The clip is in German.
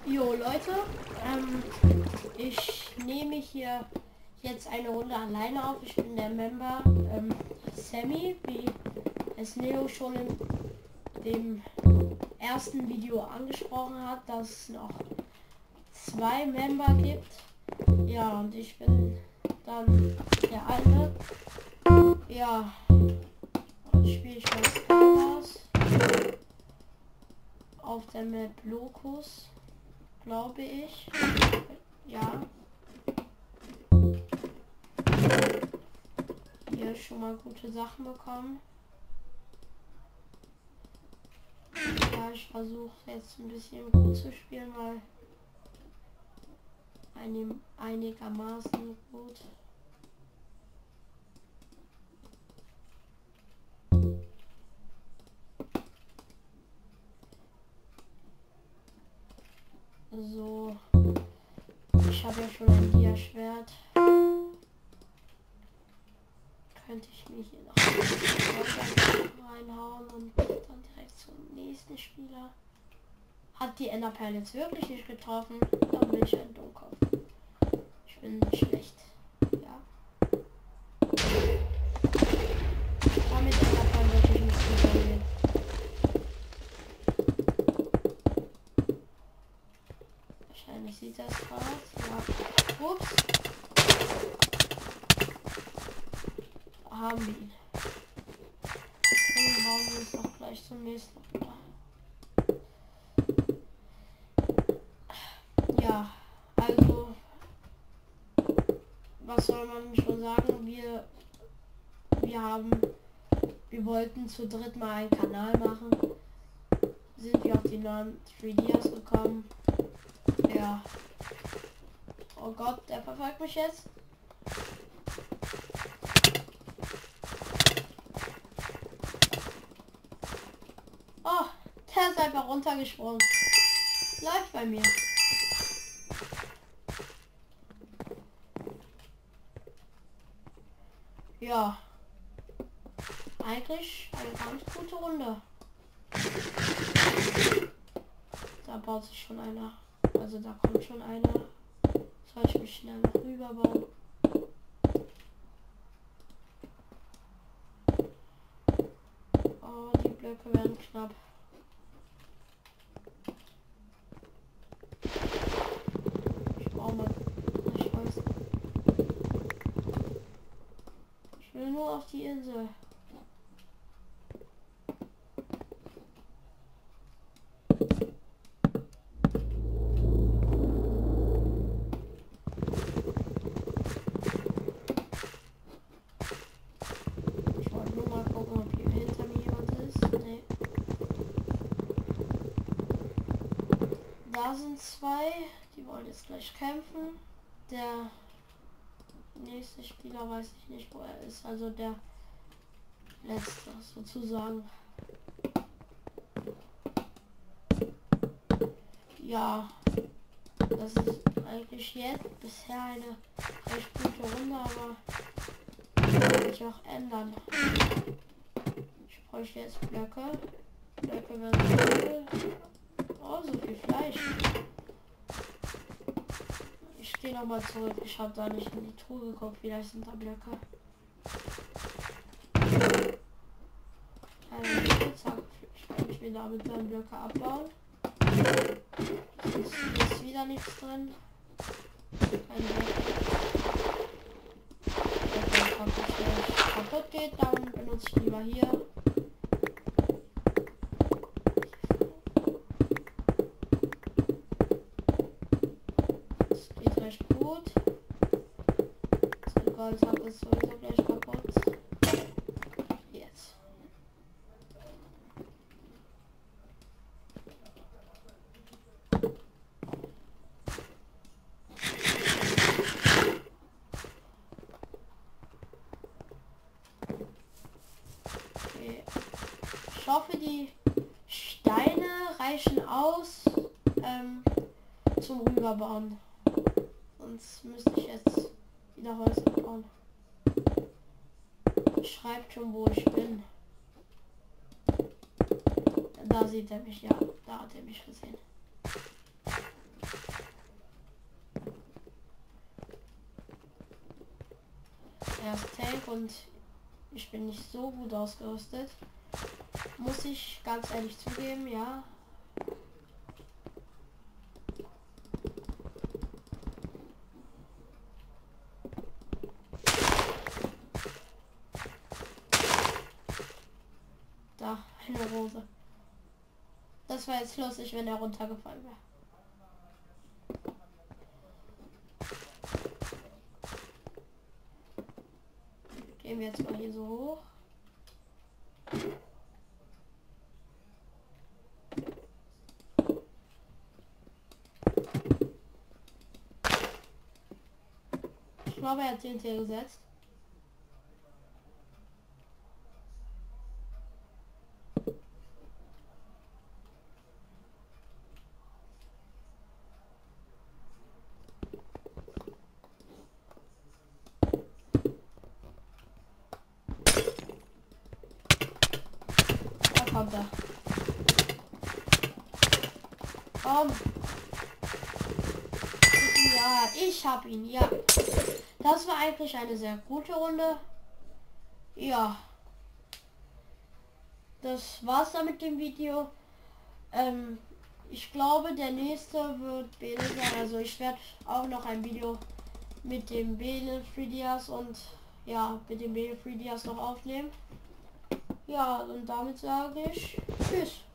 Jo Leute, ich nehme hier jetzt eine Runde alleine auf. Ich bin der Member Sammy, wie es Leo schon in dem ersten Video angesprochen hat, dass es noch 2 Member gibt. Ja, und ich bin dann der eine. Ja, und spiele ich mal Skywars auf der Map Locus, glaube ich. Ja. Hier schon mal gute Sachen bekommen. Ja, ich versuche jetzt ein bisschen gut zu spielen, weil einigermaßen gut. So, ich habe ja schon ein Dia-Schwert. Könnte ich mich hier noch reinhauen und dann direkt zum nächsten Spieler. Hat die Enderperle jetzt wirklich nicht getroffen? Dann bin ich ein Dummkopf. Ich bin schlecht. Ja. Damit Enderperle wirklich nicht umgehen. Wahrscheinlich sieht das aus. Ja. Ups. Haben wir ihn. Dann hauen wir uns noch gleich zum nächsten runter. Ja, also was soll man schon sagen? Wir wollten zu dritt mal einen Kanal machen. Sind wir auf die neuen 3Ds gekommen. Ja. Oh Gott, der verfolgt mich jetzt. Oh, der ist einfach runtergesprungen. Läuft bei mir. Ja. Eigentlich eine ganz gute Runde. Da baut sich schon einer. Also da kommt schon einer. Soll ich mich schnell noch rüberbauen? Oh, die Blöcke werden knapp. Ich brauche mal. Ich weiß. Ich will nur auf die Insel. Da sind 2, die wollen jetzt gleich kämpfen. Der nächste Spieler weiß ich nicht, wo er ist, also der letzte sozusagen. Ja, das ist eigentlich jetzt bisher eine recht gute Runde, aber kann sich auch ändern. Ich bräuchte jetzt Blöcke. Blöcke werden cool. Oh, so viel Fleisch. Ich gehe nochmal zurück. Ich habe da nicht in die Truhe geguckt. Vielleicht sind da Blöcke. Ich will damit dann Blöcke abbauen. Hier ist wieder nichts drin. Keine Blöcke. Wenn kaputt geht, dann benutze ich lieber hier. Gold hat es sowieso gleich kaputt. Jetzt. Okay. Ich hoffe, die Steine reichen aus zum Rüberbauen. Sonst müsste ich jetzt wieder Holz bauen. Schreibt schon, wo ich bin. Da sieht er mich, ja. Da hat er mich gesehen. Er ist Tank und ich bin nicht so gut ausgerüstet. Muss ich ganz ehrlich zugeben, ja. Da, eine Rose. Das war jetzt lustig, wenn er runtergefallen wäre. Gehen wir jetzt mal hier so hoch. Ich glaube, er hat TNT gesetzt. Da kommt er. Komm. Ja, ich hab ihn, ja. Das war eigentlich eine sehr gute Runde. Ja. Das war's dann mit dem Video. Ich glaube, der nächste wird Bene sein. Also ich werde auch noch ein Video mit dem Bene 3DS und ja, mit dem Bene 3DS noch aufnehmen. Ja, und damit sage ich tschüss.